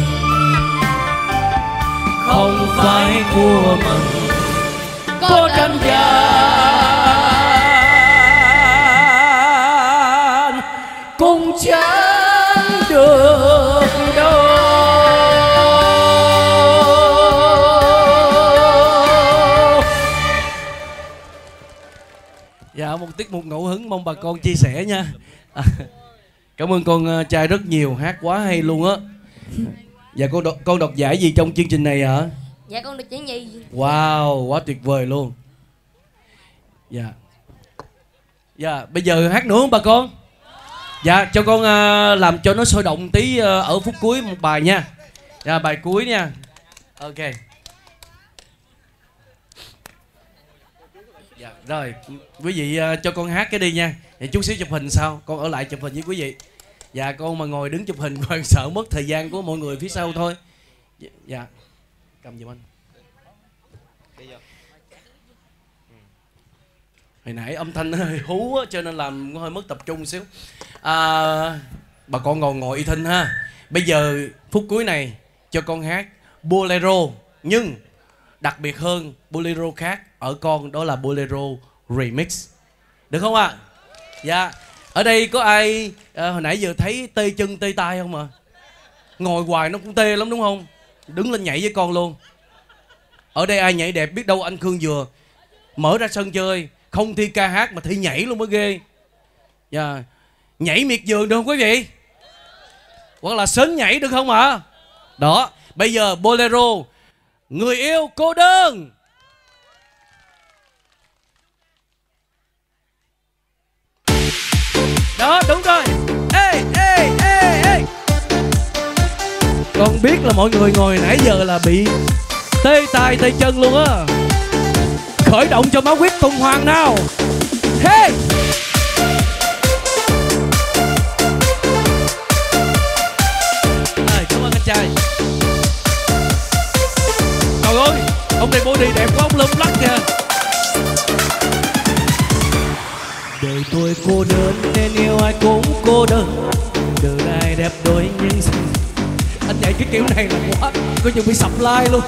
Không phải của mình, có tranh giành cũng chẳng được đâu. Dạ, một tiết mục ngẫu hứng mong bà con chia sẻ nha. À, cảm ơn con trai rất nhiều, hát quá hay luôn á. Dạ, con đọc, con đọc giải gì trong chương trình này hả? Dạ con được giải nhì. Wow, quá tuyệt vời luôn. Dạ. Dạ, bây giờ hát nữa không bà con? Dạ, cho con uh, làm cho nó sôi động tí uh, ở phút cuối một bài nha. Dạ, bài cuối nha. Ok. Dạ, rồi, quý vị uh, cho con hát cái đi nha. Dạ, chút xíu chụp hình sau, con ở lại chụp hình với quý vị. Dạ, con mà ngồi đứng chụp hình con sợ mất thời gian của mọi người phía sau thôi. Dạ. Cầm giùm anh. Hồi nãy âm thanh nó hơi hú á, cho nên làm hơi mất tập trung xíu. À, bà con ngồi ngồi y thinh ha. Bây giờ phút cuối này cho con hát bolero, nhưng đặc biệt hơn bolero khác ở con, đó là bolero remix. Được không ạ? À? Dạ. Ở đây có ai à, hồi nãy giờ thấy tê chân tê tay không ạ? À? Ngồi hoài nó cũng tê lắm đúng không? Đứng lên nhảy với con luôn. Ở đây ai nhảy đẹp biết đâu anh Khương Dừa mở ra sân chơi, không thi ca hát mà thi nhảy luôn mới ghê. Yeah. Nhảy miệt vườn được không quý vị? Hoặc là sến nhảy được không ạ? À? Đó, bây giờ bolero Người yêu cô đơn. Đó, đúng rồi. Ê, ê, ê, ê. Con biết là mọi người ngồi nãy giờ là bị tê tay tê chân luôn á. Khởi động cho máu huyết tuần hoàn nào. Hey! À, cảm ơn anh trai. Trời ơi, ông này body đẹp quá, ông lum lắc kìa. Đời tôi cô đơn nên yêu ai cũng cô đơn. Đời ai đẹp đôi nhưng anh nhảy cái kiểu này là quá, coi chừng bị sập like luôn.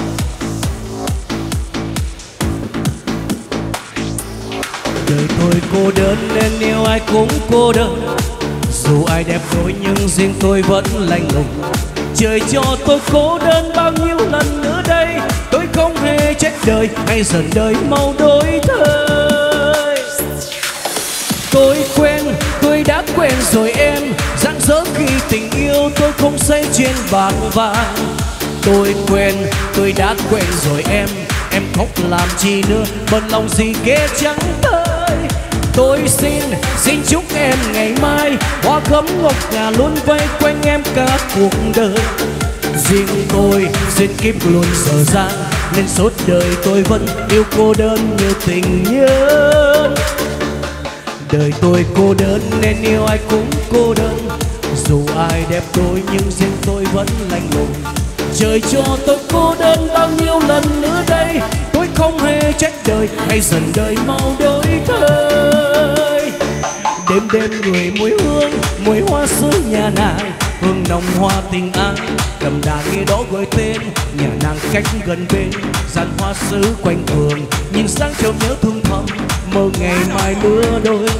Đời tôi cô đơn nên yêu ai cũng cô đơn. Dù ai đẹp đôi nhưng riêng tôi vẫn lạnh lùng. Trời cho tôi cô đơn bao nhiêu lần nữa đây. Tôi không hề trách đời hay giận đời mau đổi thay. Tôi quen, tôi đã quen rồi em. Rạng rỡ khi tình yêu tôi không say trên bạc vàng. Tôi quen, tôi đã quen rồi em. Em khóc làm chi nữa, bận lòng gì ghê trắng tới. Tôi xin, xin chúc em ngày mai hoa gấm ngọc ngà luôn vây quanh em cả cuộc đời. Riêng tôi duyên kiếp luôn dở dang, nên suốt đời tôi vẫn yêu cô đơn như tình nhân. Đời tôi cô đơn nên yêu ai cũng cô đơn. Dù ai đẹp đôi nhưng riêng tôi vẫn lạnh lùng. Trời cho tôi cô đơn bao nhiêu lần nữa đây. Tôi không hề trách đời hay giận đời mau đổi thay. Đêm đêm người mùi hương, mùi hoa xứ nhà nàng. Hương nồng hoa tình an, cầm đàn nghe đó gọi tên. Nhà nàng cách gần bên, dàn hoa sứ quanh phường. Nhìn sáng chợt nhớ thương thầm, mơ ngày mai lứa đôi.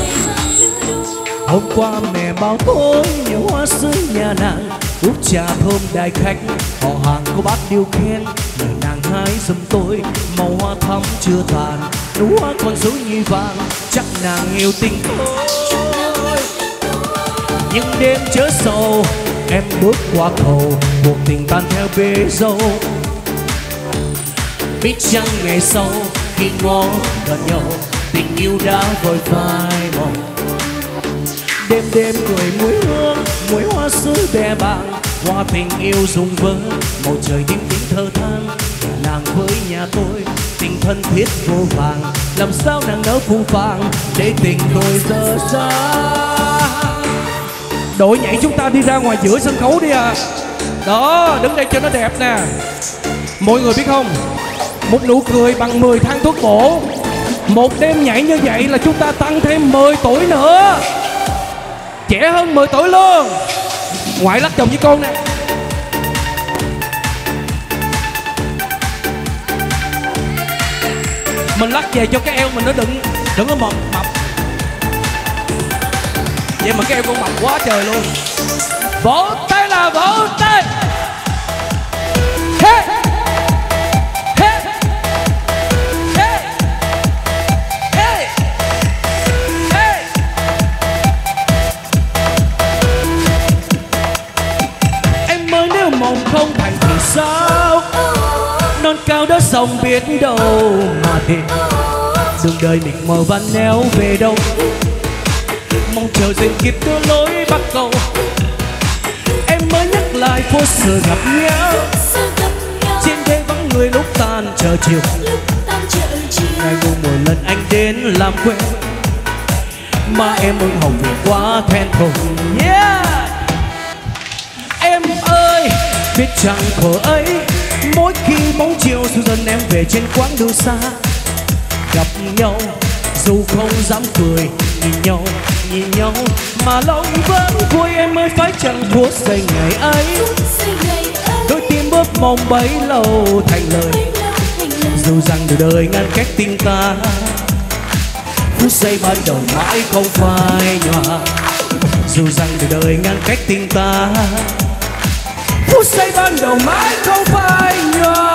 Hôm qua mẹ bảo tôi nhớ hoa sứ nhà nàng. Úp trà thơm đại khách, họ hàng có bát điêu khen. Nhờ nàng hái giùm tôi, màu hoa thắm chưa tàn. Nụ hoa còn dấu như vàng, chắc nàng yêu tình tôi. Nhưng đêm chớ sầu, em bước qua cầu. Cuộc tình tan theo bể dâu. Biết chăng ngày sau, khi ngó gần nhau, tình yêu đã vội phai màu. Đêm đêm cười mùi hương, mùi hoa sứ bè bàng. Hoa tình yêu rung vỡ, màu trời tím tím thơ than. Nàng với nhà tôi, tình thân thiết vô vàng. Làm sao nàng nỡ phũ phàng, để tình tôi dở dang. Đội nhảy chúng ta đi ra ngoài giữa sân khấu đi à. Đó, đứng đây cho nó đẹp nè. Mọi người biết không, một nụ cười bằng mười thang thuốc bổ. Một đêm nhảy như vậy là chúng ta tăng thêm mười tuổi nữa. Trẻ hơn mười tuổi luôn. Ngoại lắc chồng với con nè. Mình lắc về cho cái eo mình nó đừng đừng có mập mập. Vậy mà cái eo con mập quá trời luôn. Vỗ tay là vỗ tay. Hey! Hey! Hey! Hey! Hey! Em mới nếu mộng không thành thì sao? Non cao đó sông biết đâu mà thì đường đời mình mờ van néo về đâu. Mong chờ duyên kiếp đưa lối bắt cầu. Em mới nhắc lại phố xưa gặp nhau. Trên đây vắng người lúc tan chờ chiều. Ngày ngủ một lần anh đến làm quen, mà em ưng hồng vì quá thẹn thùng. Yeah! Em ơi, biết chẳng thuở ấy, mỗi khi bóng chiều dù dần em về trên quãng đường xa. Gặp nhau dù không dám cười, nhìn nhau nhìn nhau mà lòng vẫn vui. Em ơi phải chẳng phút giây ngày ấy, đôi tim bước mong bấy lâu thành lời. Dù rằng đời đời ngăn cách tình ta, phút giây ban đầu mãi không phai nhòa. Dù rằng đời đời ngăn cách tình ta, phút giây ban đầu mãi không phai nhòa.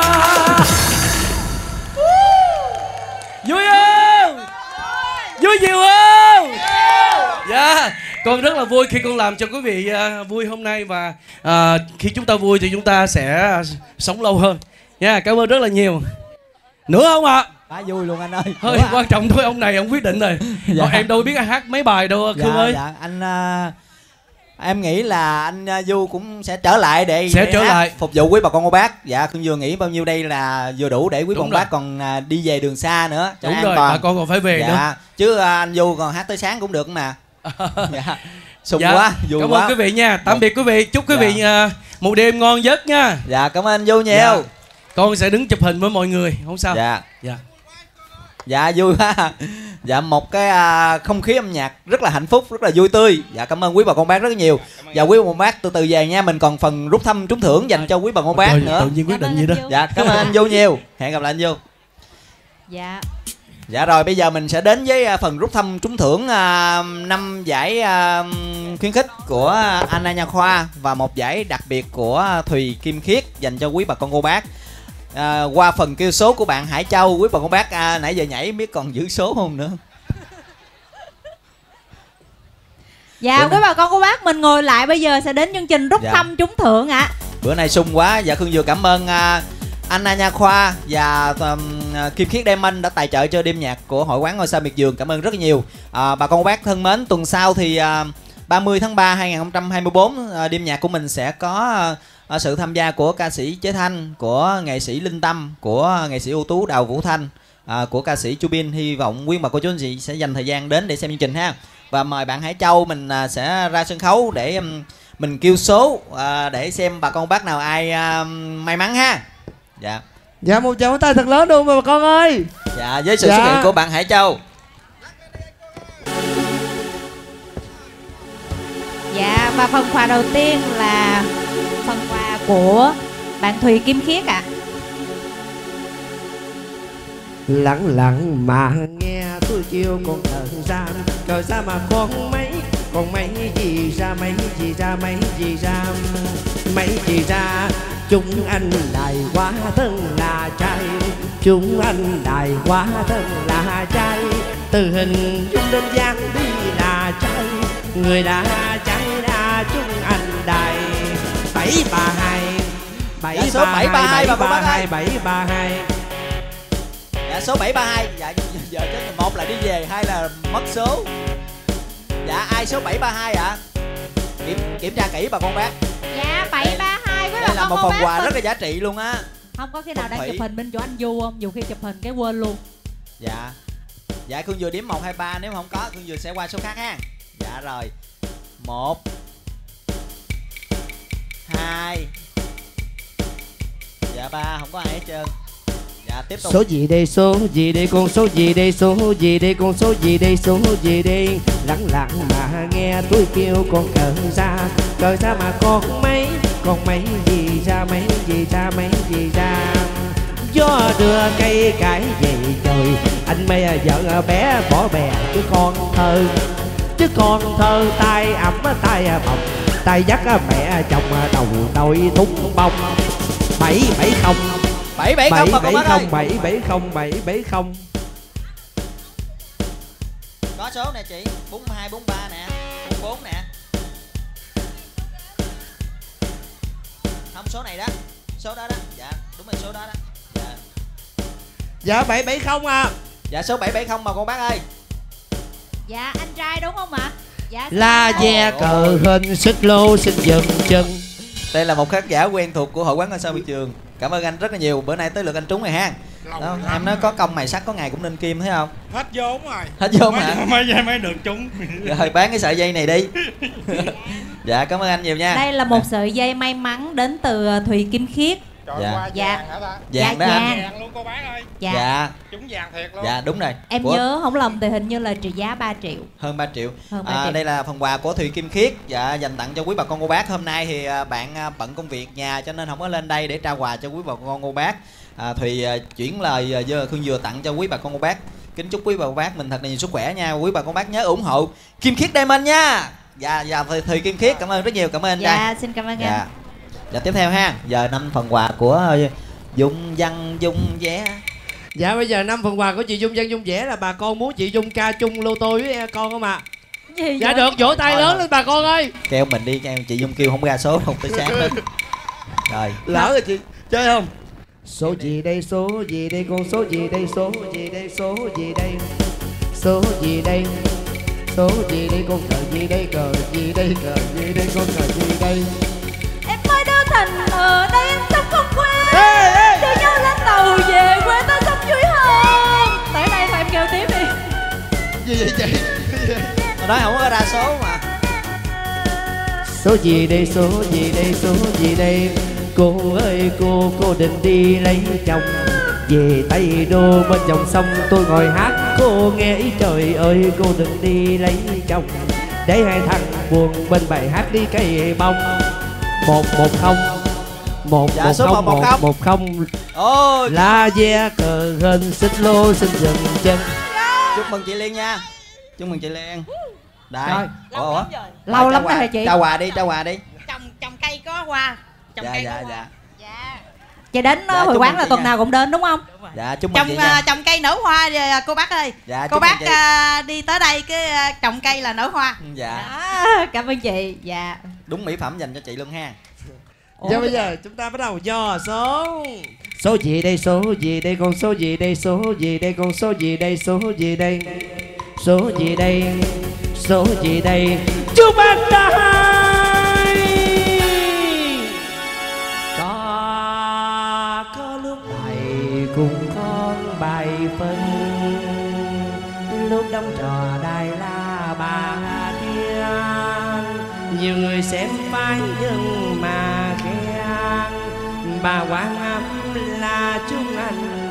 Vui không? Vui nhiều không? Dạ, yeah. Con rất là vui khi con làm cho quý vị uh, vui hôm nay. Và uh, khi chúng ta vui thì chúng ta sẽ sống lâu hơn nha. Yeah, cảm ơn rất là nhiều. Nữa không ạ? À? Quá vui luôn anh ơi. Hơi quan trọng thôi, ông này ông quyết định rồi. Dạ. Còn em đâu biết hát mấy bài đâu Khương dạ, ơi. Dạ anh uh, em nghĩ là anh uh, Du cũng sẽ trở lại để, sẽ để trở lại phục vụ quý bà con cô bác. Dạ Khương vừa nghĩ bao nhiêu đây là vừa đủ để quý bà con bác còn uh, đi về đường xa nữa cho đúng an rồi, toàn. bà con còn phải về dạ. nữa. Chứ uh, anh Du còn hát tới sáng cũng được mà. Dạ. Sung dạ. quá, vui cảm quá. ơn quý vị nha. Tạm biệt quý vị. Chúc quý dạ. vị uh, một đêm ngon giấc nha. Dạ cảm ơn anh Du nhiều. Dạ. Con sẽ đứng chụp hình với mọi người, không sao. Dạ. Dạ. Dạ vui quá. Dạ một cái uh, không khí âm nhạc rất là hạnh phúc, rất là vui tươi. Dạ cảm ơn quý bà con bác rất nhiều. Dạ quý bà con bác từ từ về nha, mình còn phần rút thăm trúng thưởng dành cho quý bà con bác Trời, nữa. tự nhiên quyết định gì đó. Dạ cảm ơn anh Du nhiều. Hẹn gặp lại anh Du. Dạ Dạ rồi, bây giờ mình sẽ đến với phần rút thăm trúng thưởng năm uh, giải uh, khuyến khích của Anna Nha Khoa và một giải đặc biệt của Thùy Kim Khiết dành cho quý bà con cô bác. Uh, qua phần kêu số của bạn Hải Châu, quý bà con bác uh, nãy giờ nhảy biết còn giữ số không nữa. Dạ quý bà con cô bác mình ngồi lại, bây giờ sẽ đến chương trình rút dạ. thăm trúng thưởng ạ. À. Bữa nay sung quá. Dạ Khương vừa cảm ơn uh, Anna Nha Khoa và um, Kim Khiết Diamond đã tài trợ cho đêm nhạc của Hội quán Ngôi Sao Miệt Vườn. Cảm ơn rất nhiều. À, bà con cô bác thân mến, tuần sau thì uh, ba mươi tháng ba hai nghìn không trăm hai mươi tư uh, đêm nhạc của mình sẽ có uh, sự tham gia của ca sĩ Chế Thanh, của nghệ sĩ Linh Tâm, của nghệ sĩ ưu tú Đào Vũ Thanh, uh, của ca sĩ Chu Bin. Hy vọng quý bà cô chú anh chị sẽ dành thời gian đến để xem chương trình ha. Và mời bạn Hải Châu mình uh, sẽ ra sân khấu để um, mình kêu số uh, để xem bà con bác nào ai uh, may mắn ha. Dạ. Dạ một tràng tay thật lớn luôn mà bà con ơi. Dạ với sự dạ. xuất hiện của bạn Hải Châu. Dạ và phần quà đầu tiên là phần quà của bạn Thùy Kim Khiết ạ. À. Lặng lặng mà nghe tôi kêu con thời gian, thời gian mà con mấy, con mấy gì ra mấy gì ra mấy gì ra mấy gì ra. Chúng anh lại quá thân là trai, chúng anh lại quá thân là trai. Từ hình dung đến dáng đi là trai, người đã trai đã chúng anh đài. Bảy ba hai bảy ba hai bảy ba hai bảy ba hai. Dạ số bảy ba hai. Dạ giờ chết, một là đi về, hai là mất số. Dạ ai số bảy ba hai ạ? À? Kiểm kiểm tra kỹ bà con bác. Dạ bảy ba hai với bà đây là con một con phần quà mình. rất là giá trị luôn á. Không có khi nào Phong đang thủy. chụp hình bên chỗ anh Du không? Dù khi chụp hình cái quên luôn. Dạ. Dạ Khương vừa đếm một hai ba, nếu không có Khương vừa sẽ qua số khác ha. Dạ rồi. Một hai. Dạ ba, không có ai hết trơn. Dạ tiếp tục. Số gì đây, số gì đây, con số gì đây, số gì đây, con số gì đây, số gì đây. Lặng lặng mà nghe tôi kêu con cờ ra, cờ ra mà con mấy, con mấy gì ra mấy gì ra mấy gì ra. Gió đưa cây cải về trời, anh mê vợ bé bỏ bè chứ con thơ, chứ con thơ tay ẩm tay bồng, tay dắt mẹ chồng đầu đôi thúng bông. Bảy bảy không bảy bảy không bảy không bảy bảy không bảy bảy không. Có số nè chị, bốn hai bốn ba nè, bốn bốn nè. Không số này đó, số đó đó. Dạ đúng rồi, số đó đó. Dạ. Dạ bảy bảy không à. Dạ số bảy bảy không mà con bác ơi. Dạ anh trai đúng không ạ? Dạ La ve cờ hình xích lô xích dần chân. Đây là một khán giả quen thuộc của Hội quán Ngôi Sao Miệt Vườn. Cảm ơn anh rất là nhiều. Bữa nay tới lượt anh trúng rồi ha. Đó, em nói có công mài sắt có ngày cũng nên kim, thấy không? Hết vốn rồi. Hết vốn hả? Mấy dây mới được trúng. Rồi bán cái sợi dây này đi. Dạ cảm ơn anh nhiều nha. Đây là một sợi dây may mắn đến từ Thùy Kim Khiết. Trời dạ. qua dạ. vàng hả ta? Vàng đó anh. Vàng luôn cô bác ơi. Dạ. Dạ. Trúng vàng thiệt luôn. Dạ đúng rồi. Em của... nhớ không lầm thì hình như là trị giá ba triệu. Hơn ba triệu. Hơn ba à, triệu. Đây là phần quà của Thùy Kim Khiết. Dạ dành tặng cho quý bà con cô bác. Hôm nay thì bạn bận công việc nhà cho nên không có lên đây để trao quà cho quý bà con cô bác. à, Thùy chuyển lời giờ Khương vừa tặng cho quý bà con cô bác. Kính chúc quý bà cô bác mình thật là nhiều sức khỏe nha. Quý bà con bác nhớ ủng hộ Kim Khiết Diamond nha. Dạ dạ Thùy, Thùy Kim Khiết cảm ơn rất nhiều. Cảm ơn anh Dạ trai. xin cảm ơn dạ. anh. Dạ tiếp theo ha. Giờ năm phần quà của Dung Văn Dung Vé. Dạ bây giờ năm phần quà của chị Dung Văn Dung Vẽ là bà con muốn chị Dung ca chung lô tô với con không ạ? À? Gì dạ vậy? được, vỗ tay Thôi lớn rồi. lên bà con ơi. Kêu mình đi, kêu chị Dung kêu không ra số không tới sáng hết. Rồi. Lỡ rồi chị, chơi không? Số gì đây, số gì đây, con số gì đây, số gì đây, số gì đây. Số gì đây, số gì đây, con cờ gì đây, cờ gì đây, cờ gì đây, con cờ gì đây. Em mới đơn thành ở đây em sống không quên. Ê, ê. Đưa nhau lên tàu về quê ta sống vui hơn. Tới đây thôi em kêu tiếp đi. Gì vậy chị? Hồi đó không có ra số mà. Số gì đây, số gì đây, số gì đây. Cô ơi cô, cô định đi lấy chồng. Về Tây Đô bên dòng sông tôi ngồi hát cô nghe ý trời ơi cô đừng đi lấy chồng. Để hai thằng buồn bên bài hát đi cây bông. Một một không một Dạ, một số không một một một không. một không Ôi, là ve cờ hình xích lô xin dừng chân. chúc mừng chị Liên nha. Chúc mừng chị Liên. Đây. Rồi. Ủa, ủa? Lâu Rồi, lắm trao rồi quà- hả chị? Trao quà đi, trao quà đi. Trồng trồng cây có hoa. Trồng Dạ cây dạ có hoa. dạ. Chị đến Dạ, hồi chúc quán mừng là chị tuần nha. nào cũng đến đúng không? Dạ, chúc mừng Trồng chị à, nha. trồng cây nở hoa à, cô bác ơi. Dạ, Cô chúc mừng bác chị. à, đi tới đây cái à, trồng cây là nở hoa. Dạ. À, cảm ơn chị. Dạ. Đúng mỹ phẩm dành cho chị luôn ha. Giờ bây giờ chúng ta bắt đầu dò số. Số gì đây, số gì đây, con số gì đây, số gì đây, con số gì đây, số gì đây, số gì đây, số gì đây. Chúc anh đây. Có có lúc thầy cùng con bài phân, lúc đóng trò đài la bà tiên. Nhiều người xem phái nhưng mà khen bà Quan Âm là chúng anh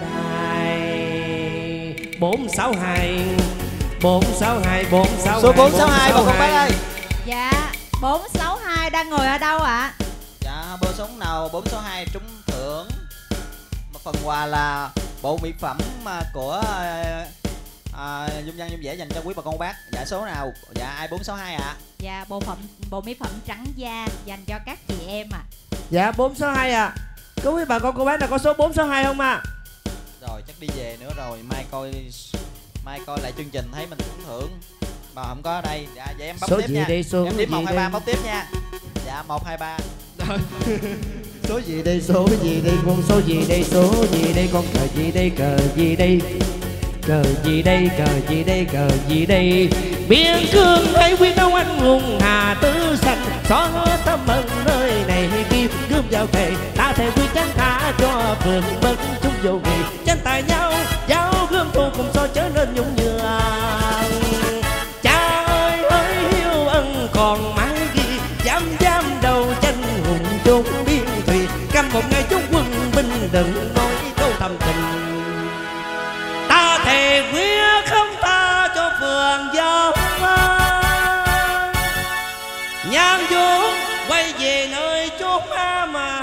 đài. Bốn sáu hai bốn sáu hai bốn sáu Số bốn sáu hai bà con bác ơi. Dạ, bốn sáu hai đang ngồi ở đâu ạ? Dạ, bơ sống nào bốn sáu hai trúng thưởng một phần quà là bộ mỹ phẩm mà của à, dung dân dung dễ dành cho quý bà con bác. Dạ, số nào? Dạ, ai bốn sáu hai ạ? Dạ, bộ phẩm bộ mỹ phẩm trắng da dành cho các chị em ạ. Dạ bốn sáu hai à. Có quý bà con cô bác nào có số bốn sáu hai không ạ? À? Rồi chắc đi về nữa rồi, mai coi mai coi lại chương trình thấy mình trúng thưởng mà không có ở đây. Dạ, vậy em bấm Số tiếp gì nha. đây, số Em điểm gì một hai ba đây? bấm tiếp nha. Dạ, một hai ba. Số gì đây, số gì đây, con số gì đây, số gì đây, con cờ gì đây, cờ gì đây, cờ gì đây, cờ gì đây, cờ gì đây. Biên cương thấy quyết đấu anh hùng hà tứ sạch, xóa hết tâm ân nơi này kim gươm giao thề. Ta thề quyết tránh tha cho phường bất chúng vô nghị, tranh tài nhau giao gươm thù cùng so chớ nên nhung nhường. Cha ơi ơi hiếu ân còn mãi ghi, dám dám đầu tranh hùng chốn biên thùy. Căm một ngày chúng quân binh đừng nói câu thầm tình. Ta thề quyết không tha cho phường giao nhang vuông quay về nơi chốn mà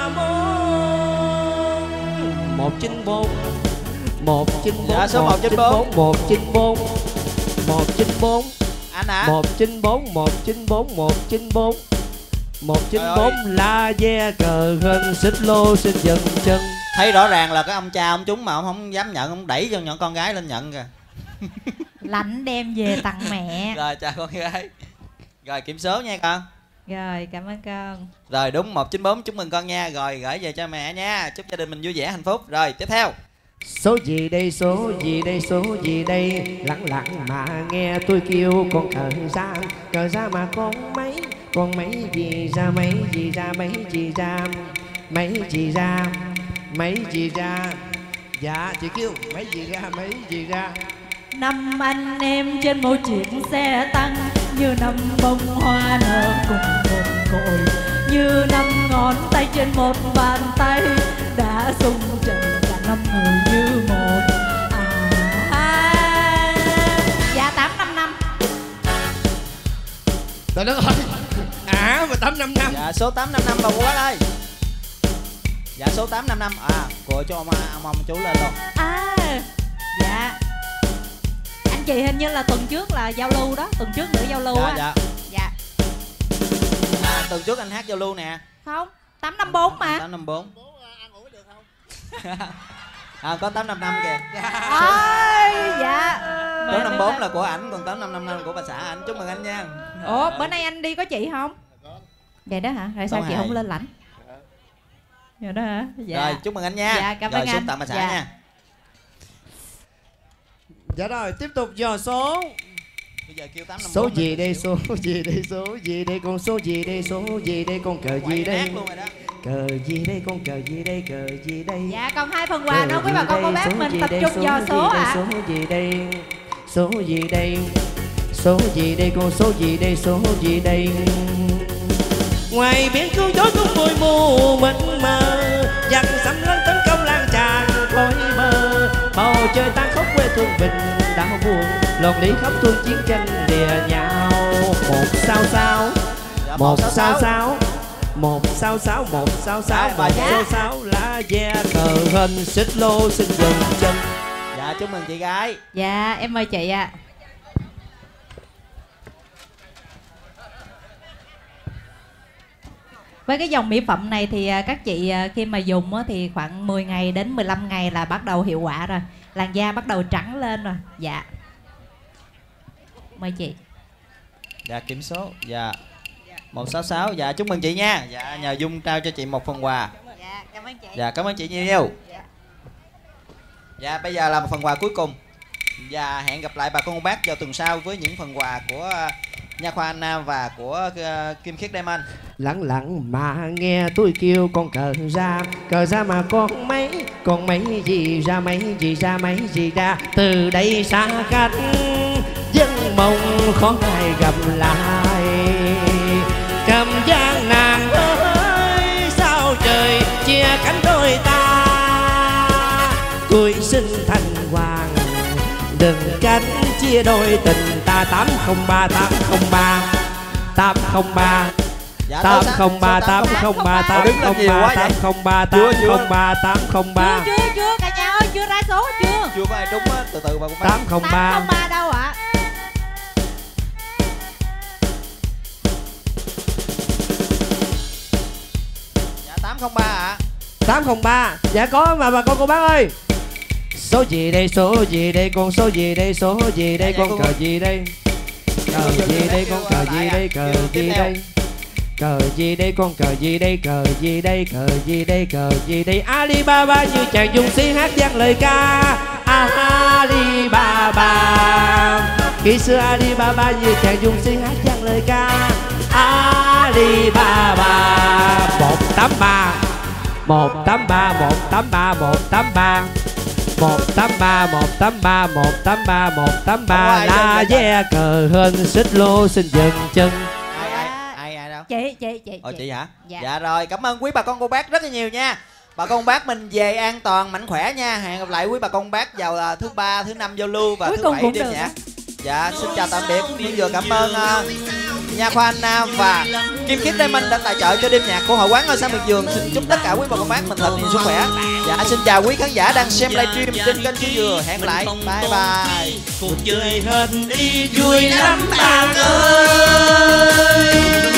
môn. Một chín bốn một chín bốn. Dạ, số một chín bốn. một chín bốn một chín bốn. Anh hả? một chín bốn một chín bốn một chín bốn một chín Trời bốn ơi. là ve cờ hình xích lô xin dừng chân. Thấy rõ ràng là cái ông cha ông chúng mà ông không dám nhận, ông đẩy cho nhỏ con gái lên nhận kìa. Lãnh đem về tặng mẹ. Rồi, chào con gái. Rồi, kiểm số nha con. Rồi, cảm ơn con. Rồi, đúng một chín bốn, chúc mừng con nha. Rồi, gửi về cho mẹ nha. Chúc gia đình mình vui vẻ hạnh phúc. Rồi, tiếp theo. Số gì đây, số gì đây, số gì đây. Lặng lặng mà nghe tôi kêu con cờ ra, cờ ra mà con mấy, con mấy gì ra, mấy gì ra, mấy gì ra, mấy gì ra, mấy gì ra. Dạ chị kêu mấy gì ra, mấy gì ra. Năm anh em trên một chiếc xe tăng, như năm bông hoa nở cùng một cội, như năm ngón tay trên một bàn tay, đã xung trận cả năm người như một. À, dạ tám năm năm. Trời đất ơi. À mà tám năm năm. Dạ, số tám năm năm bà cô bác ơi. Dạ, số tám năm năm. À, cô cho ông, ông, ông chú lên luôn. À, dạ. Anh chị hình như là tuần trước là giao lưu đó, tuần trước nữa giao lưu Dạ, á. dạ. Dạ. À, tuần trước anh hát giao lưu nè. Không, tám năm bốn mà. tám năm bốn. À, có tám năm năm kìa. Ôi, dạ. Số năm bốn là của ảnh, còn tám năm năm năm của bà xã ảnh. Chúc mừng anh nha. Ủa, bữa nay anh đi có chị không? Vậy đó hả? Rồi sao Số chị hai. không lên lãnh? Vậy đó hả? Dạ. Rồi, chúc mừng anh nha. Dạ, cảm Rồi, ơn xuống anh. tặng bà xã Dạ. nha. Dạ rồi tiếp tục dò số. Bây giờ kêu tám năm bốn. Số gì đây, số gì đây, số gì đây, con số gì đây, số gì đây, con cờ gì đây, luôn rồi đó. cờ gì đây, con cờ gì đây, cờ gì đây. Dạ, còn hai phần quà nữa quý bà con cô bác mình tập trung dò số ạ. Số gì đây, số gì đây, số gì đây, con số gì đây, số gì đây. Ngoài biển cứu gió cũng bụi mù mịt mờ, dằn sắm lấn tấn công lan tràn khói mơ. Bầu trời tan khóc quê thương bình đau buồn, lộn lý khóc thương chiến tranh lìa nhau. Một sao sao, một sao sao, một sáu sáu một sáu sáu một sáu sáu lá ve cờ hình xích lô xin dừng chân. Dạ chúc mừng chị gái. Dạ em mời chị ạ. À. Với cái dòng mỹ phẩm này thì các chị khi mà dùng thì khoảng mười ngày đến mười lăm ngày là bắt đầu hiệu quả rồi. Làn da bắt đầu trắng lên rồi. Dạ. Mời chị. Dạ kiểm số. Dạ một sáu sáu. Dạ chúc mừng chị nha. Dạ nhờ Dung trao cho chị một phần quà. Dạ cảm ơn chị. Dạ cảm ơn chị nhiều. Dạ, dạ bây giờ là một phần quà cuối cùng. Và hẹn gặp lại bà con cô bác vào tuần sau với những phần quà của Nha Khoa Anh Nam và của uh, Kim Khiết Diamond. Lặng lặng mà nghe tôi kêu con cờ ra, cờ ra mà con mấy, con mấy gì ra mấy gì ra mấy gì ra. Từ đây xa cách dân mong khó ai gặp lại. Cầm gian nàng ơi sao trời chia cánh đôi ta. Tôi xin thành hoàng đừng cánh chia đôi tình ta. Tám không ba tám không ba tám không ba tám không ba tám không ba tám không ba tám không ba tám không ba tám không ba. Chưa chưa chưa cả nhà ơi, chưa ra số chưa? Chưa có ai trúng á, từ từ bà cũng tám không ba. tám không ba đâu ạ? Dạ tám không ba ạ. tám không ba. Dạ có mà bà con cô bác ơi. Số gì đây, số gì đây, con số gì đây, số gì đây, con cờ gì đây. Cờ gì đây, con cờ gì đây, cờ gì đây. Cờ gì đây, con cờ gì đây, cờ gì đây, cờ gì đây, cờ gì đây. Alibaba như chàng dung sĩ hát vang lời ca. Alibaba. Khi xưa Alibaba như chàng dung sĩ hát vang lời ca. Alibaba. Một tám ba một tám ba một tám ba một tám ba một tám ba một tám ba một tám ba một tám ba. Lá ve cờ hên xích lô xin dừng chân. Ai ai ai ai đâu? Chị chị chị. Ồ chị hả? Dạ. Dạ rồi, cảm ơn quý bà con cô bác rất là nhiều nha. Bà con bác mình về an toàn mạnh khỏe nha. Hẹn gặp lại quý bà con bác vào thứ ba, thứ năm giao lưu và cuối thứ bảy đêm nhạc. Dạ xin chào tạm biệt. Bây giờ cảm ơn uh, Nha Khoa Anh Nam và Kim Khiết Diamond đã tài trợ cho đêm nhạc của hội quán Ngôi Sao Miệt Vườn. Xin chúc tất cả quý bà con bác mình thật nhiều sức khỏe. Dạ xin chào quý khán giả đang xem livestream trên kênh Chú Dừa. Hẹn lại, bye bye. Cuộc chơi hết đi vui lắm bạn ơi.